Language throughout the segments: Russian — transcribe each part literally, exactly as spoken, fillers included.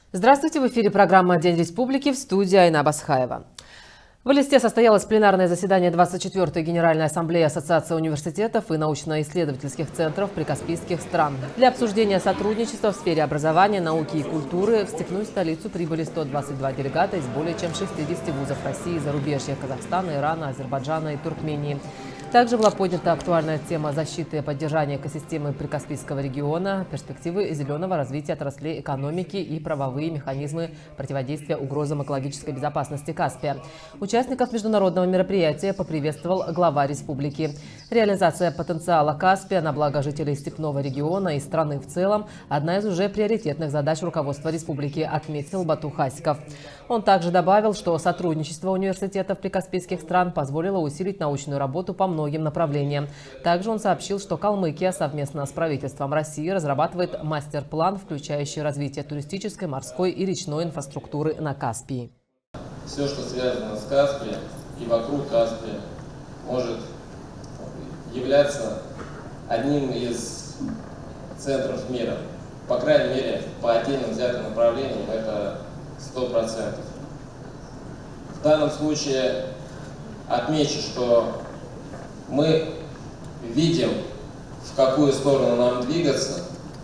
Здравствуйте, в эфире программа «День республики», в студии Айна Басхаева. В Элисте состоялось пленарное заседание двадцать четвёртой Генеральной Ассамблеи Ассоциации университетов и научно-исследовательских центров прикаспийских стран. Для обсуждения сотрудничества в сфере образования, науки и культуры в степную столицу прибыли сто двадцать два делегата из более чем шестидесяти вузов России и зарубежья – Казахстана, Ирана, Азербайджана и Туркмении. Также была поднята актуальная тема защиты и поддержания экосистемы Прикаспийского региона, перспективы зеленого развития отраслей экономики и правовые механизмы противодействия угрозам экологической безопасности Каспия. Участников международного мероприятия поприветствовал глава республики. Реализация потенциала Каспия на благо жителей степного региона и страны в целом – одна из уже приоритетных задач руководства республики, отметил Бату Хасиков. Он также добавил, что сотрудничество университетов прикаспийских стран позволило усилить научную работу по многим направлениям. Также он сообщил, что Калмыкия совместно с правительством России разрабатывает мастер-план, включающий развитие туристической, морской и речной инфраструктуры на Каспии. Все, что связано с Каспием и вокруг Каспия, может являться одним из центров мира. По крайней мере, по отдельным взятым направлениям это сто процентов. В данном случае отмечу, что мы видим, в какую сторону нам двигаться.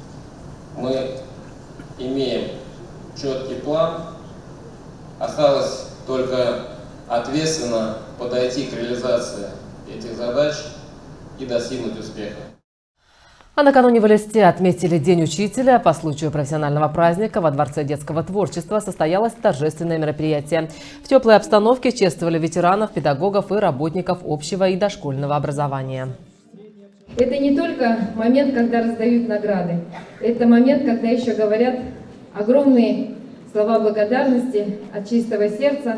Мы имеем четкий план. Осталось только ответственно подойти к реализации этих задач и достигнуть успеха. А накануне в Элисте отметили День учителя. По случаю профессионального праздника во Дворце детского творчества состоялось торжественное мероприятие. В теплой обстановке чествовали ветеранов, педагогов и работников общего и дошкольного образования. Это не только момент, когда раздают награды. Это момент, когда еще говорят огромные слова благодарности от чистого сердца.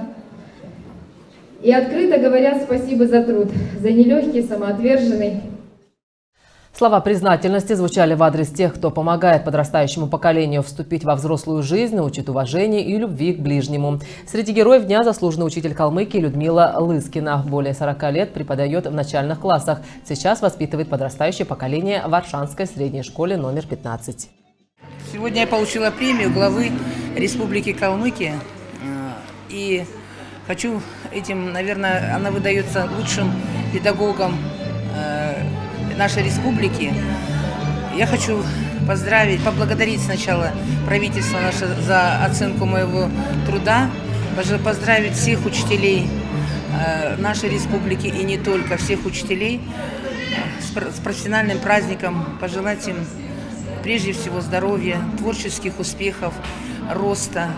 И открыто говорят спасибо за труд, за нелегкий, самоотверженный. Слова признательности звучали в адрес тех, кто помогает подрастающему поколению вступить во взрослую жизнь, научит уважению и любви к ближнему. Среди героев дня заслуженный учитель Калмыкии Людмила Лыскина. Более сорока лет преподает в начальных классах. Сейчас воспитывает подрастающее поколение в Аршанской средней школе номер пятнадцать. Сегодня я получила премию главы Республики Калмыкия. И хочу этим, наверное, она выдается лучшим педагогам нашей республики. Я хочу поздравить, поблагодарить сначала правительство наше за оценку моего труда, поздравить всех учителей нашей республики и не только, всех учителей с профессиональным праздником, пожелать им прежде всего здоровья, творческих успехов, роста,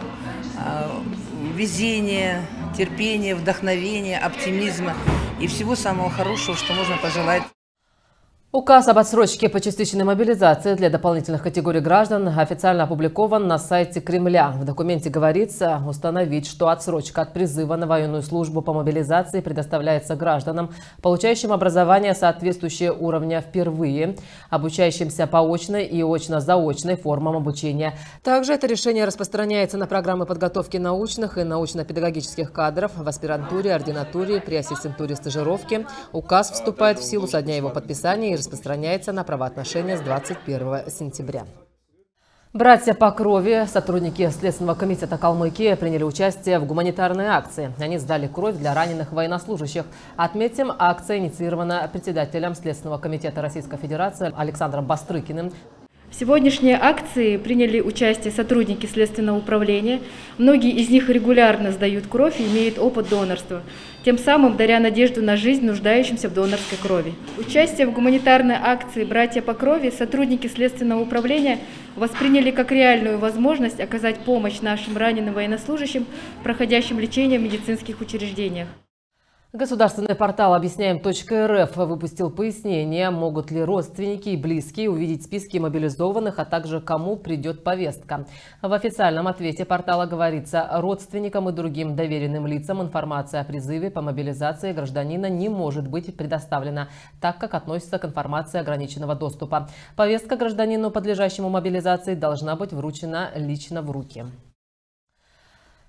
везения, терпения, вдохновения, оптимизма и всего самого хорошего, что можно пожелать. Указ об отсрочке по частичной мобилизации для дополнительных категорий граждан официально опубликован на сайте Кремля. В документе говорится установить, что отсрочка от призыва на военную службу по мобилизации предоставляется гражданам, получающим образование, соответствующее уровня впервые, обучающимся по очной и очно-заочной формам обучения. Также это решение распространяется на программы подготовки научных и научно-педагогических кадров в аспирантуре, ординатуре, при ассистентуре стажировки. Указ вступает в силу со дня его подписания и распространяется на правоотношения с двадцать первого сентября. Братья по крови, сотрудники Следственного комитета Калмыкии, приняли участие в гуманитарной акции. Они сдали кровь для раненых военнослужащих. Отметим, акция инициирована председателем Следственного комитета Российской Федерации Александром Бастрыкиным. В сегодняшней акции приняли участие сотрудники Следственного управления. Многие из них регулярно сдают кровь и имеют опыт донорства, тем самым даря надежду на жизнь нуждающимся в донорской крови. Участие в гуманитарной акции «Братья по крови» сотрудники Следственного управления восприняли как реальную возможность оказать помощь нашим раненым военнослужащим, проходящим лечение в медицинских учреждениях. Государственный портал объясняем точка эр эф выпустил пояснение, могут ли родственники и близкие увидеть списки мобилизованных, а также кому придет повестка. В официальном ответе портала говорится, родственникам и другим доверенным лицам информация о призыве по мобилизации гражданина не может быть предоставлена, так как относится к информации ограниченного доступа. Повестка гражданину, подлежащему мобилизации, должна быть вручена лично в руки.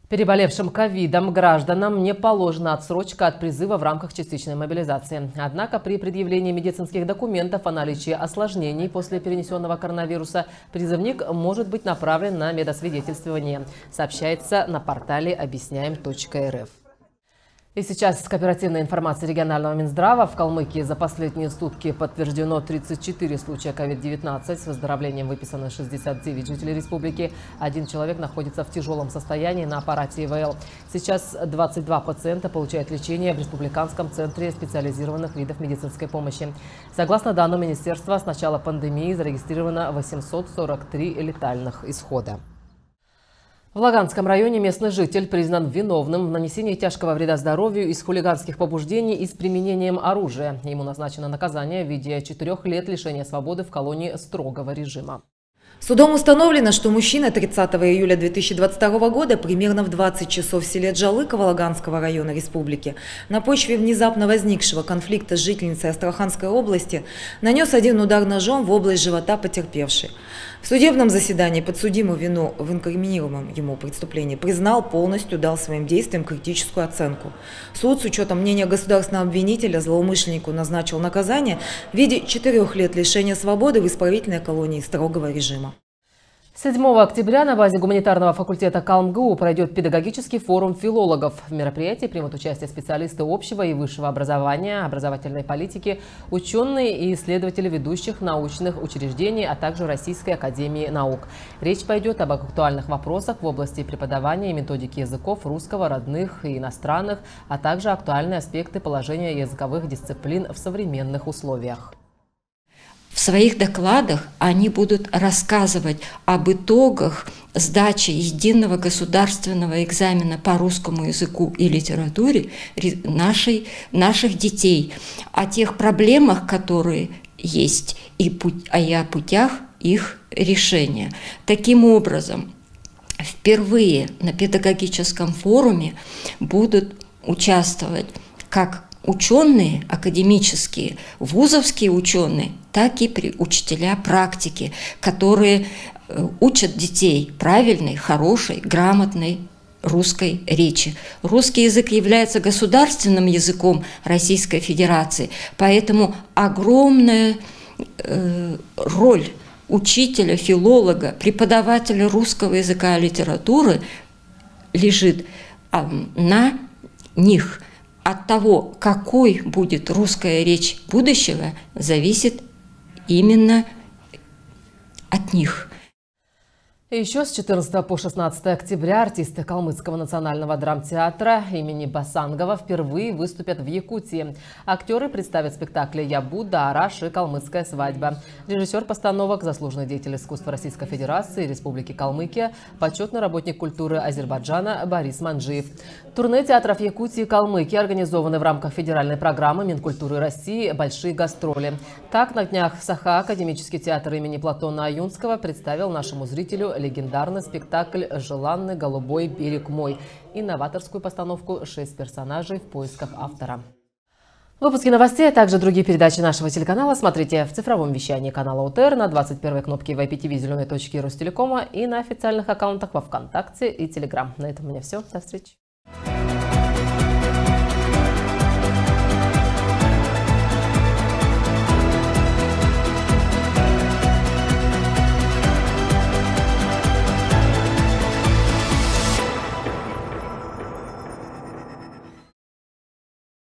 Переболевшим ковидом гражданам не положена отсрочка от призыва в рамках частичной мобилизации. Однако при предъявлении медицинских документов о наличии осложнений после перенесенного коронавируса призывник может быть направлен на медосвидетельствование, сообщается на портале объясняем точка эр эф. И сейчас с оперативной информацией регионального Минздрава. В Калмыкии за последние сутки подтверждено тридцать четыре случая ковид девятнадцать. С выздоровлением выписано шестьдесят девять жителей республики. Один человек находится в тяжелом состоянии на аппарате и вэ эл. Сейчас двадцать два пациента получают лечение в Республиканском центре специализированных видов медицинской помощи. Согласно данным министерства, с начала пандемии зарегистрировано восемьсот сорок три летальных исхода. В Лаганском районе местный житель признан виновным в нанесении тяжкого вреда здоровью из хулиганских побуждений и с применением оружия. Ему назначено наказание в виде четырех лет лишения свободы в колонии строгого режима. Судом установлено, что мужчина тридцатого июля две тысячи двадцать второго года примерно в двадцать часов в селе Джалыково Лаганского района республики на почве внезапно возникшего конфликта с жительницей Астраханской области нанес один удар ножом в область живота потерпевшей. В судебном заседании подсудимый вину в инкриминируемом ему преступлении признал, полностью дал своим действиям критическую оценку. Суд с учетом мнения государственного обвинителя злоумышленнику назначил наказание в виде четырех лет лишения свободы в исправительной колонии строгого режима. седьмого октября на базе гуманитарного факультета КалмГУ пройдет педагогический форум филологов. В мероприятии примут участие специалисты общего и высшего образования, образовательной политики, ученые и исследователи ведущих научных учреждений, а также Российской академии наук. Речь пойдет об актуальных вопросах в области преподавания и методики языков русского, родных и иностранных, а также актуальные аспекты положения языковых дисциплин в современных условиях. В своих докладах они будут рассказывать об итогах сдачи единого государственного экзамена по русскому языку и литературе нашей, наших детей, о тех проблемах, которые есть, и, путь, а и о путях их решения. Таким образом, впервые на педагогическом форуме будут участвовать как ученые академические, вузовские ученые, так и учителя практики, которые учат детей правильной, хорошей, грамотной русской речи. Русский язык является государственным языком Российской Федерации, поэтому огромная э, роль учителя, филолога, преподавателя русского языка и литературы лежит э, на них. От того, какой будет русская речь будущего, зависит именно от них. Еще с четырнадцатого по шестнадцатое октября артисты Калмыцкого национального драмтеатра имени Басангова впервые выступят в Якутии. Актеры представят спектакли «Ябуда», «Араш» и «Калмыцкая свадьба». Режиссер постановок, заслуженный деятель искусства Российской Федерации и Республики Калмыкия, почетный работник культуры Азербайджана Борис Манджиев. Турне театров Якутии и Калмыкии организованы в рамках федеральной программы Минкультуры России «Большие гастроли». Так, на днях в Саха Академический театр имени Платона Аюнского представил нашему зрителю легендарный спектакль «Желанный голубой берег мой» и новаторскую постановку «Шесть персонажей в поисках автора». Выпуски новостей, а также другие передачи нашего телеканала смотрите в цифровом вещании канала УТР на двадцать первой кнопке в ай пи ти ви зеленой точки Ростелекома и на официальных аккаунтах во ВКонтакте и Телеграм. На этом у меня все. До встречи.